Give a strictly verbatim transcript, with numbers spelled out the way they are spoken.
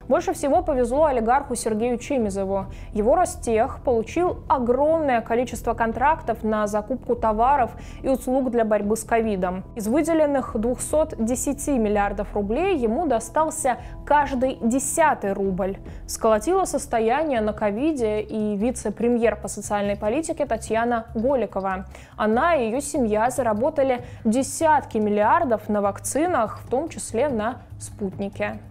Больше всего повезло олигарху Сергею Чемизову. Его Ростех получил огромное количество контрактов на закупку товаров и услуг для борьбы с ковидом. Из выделенных двухсот десяти миллиардов рублей ему достался каждый десятый рубль. Сколотила состояние на ковиде и вице-премьер по социальной политике Татьяна Голикова. Она и ее семья заработали десятки миллиардов на вакцинах, в том числе на спутнике.